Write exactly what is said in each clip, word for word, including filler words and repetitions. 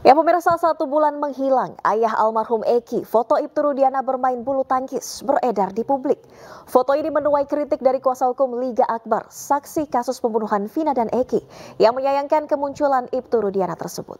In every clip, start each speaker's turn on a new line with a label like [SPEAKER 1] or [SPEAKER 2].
[SPEAKER 1] Ya pemirsa, satu bulan menghilang, ayah almarhum Eki, foto Ibtu Rudiana bermain bulu tangkis beredar di publik. Foto ini menuai kritik dari kuasa hukum Liga Akbar, saksi kasus pembunuhan Vina dan Eki, yang menyayangkan kemunculan Ibtu Rudiana tersebut.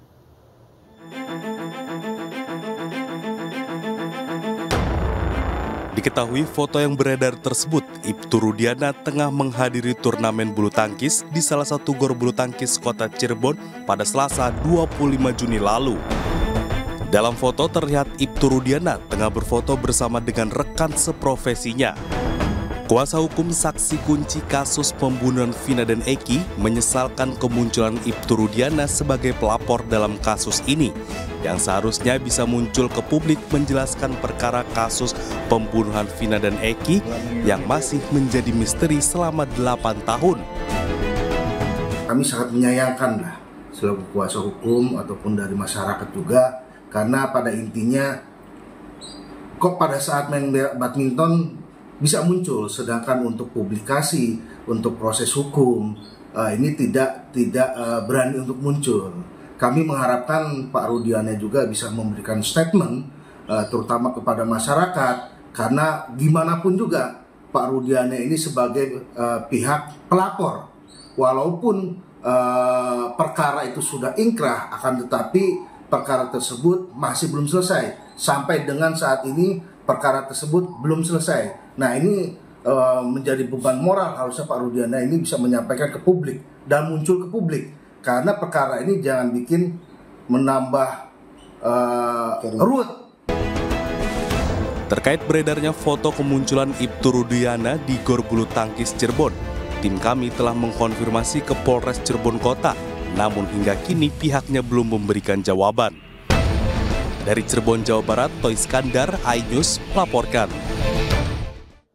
[SPEAKER 2] Diketahui foto yang beredar tersebut, Ibtu Rudiana tengah menghadiri turnamen bulu tangkis di salah satu gor bulu tangkis kota Cirebon pada Selasa dua puluh lima Juni lalu. Dalam foto terlihat Ibtu Rudiana tengah berfoto bersama dengan rekan seprofesinya. Kuasa hukum saksi kunci kasus pembunuhan Vina dan Eki menyesalkan kemunculan Ibtu Rudiana sebagai pelapor dalam kasus ini, yang seharusnya bisa muncul ke publik menjelaskan perkara kasus pembunuhan Vina dan Eki yang masih menjadi misteri selama delapan tahun.
[SPEAKER 3] Kami sangat menyayangkan lah selaku kuasa hukum ataupun dari masyarakat juga, karena pada intinya kok pada saat main badminton bisa muncul, sedangkan untuk publikasi, untuk proses hukum uh, ini tidak tidak uh, berani untuk muncul. Kami mengharapkan Pak Rudiana juga bisa memberikan statement, uh, terutama kepada masyarakat, karena gimana pun juga Pak Rudiana ini sebagai uh, pihak pelapor, walaupun uh, perkara itu sudah ingkrah, akan tetapi perkara tersebut masih belum selesai. Sampai dengan saat ini perkara tersebut belum selesai. Nah, ini uh, menjadi beban moral harusnya Pak Rudiana ini bisa menyampaikan ke publik dan muncul ke publik, karena perkara ini jangan bikin menambah uh, ruwet.
[SPEAKER 2] Terkait beredarnya foto kemunculan Ibtu Rudiana di gor bulu tangkis Cirebon, tim kami telah mengkonfirmasi ke Polres Cirebon Kota, namun hingga kini pihaknya belum memberikan jawaban. Dari Cirebon, Jawa Barat, Toy Skandar, iNews melaporkan.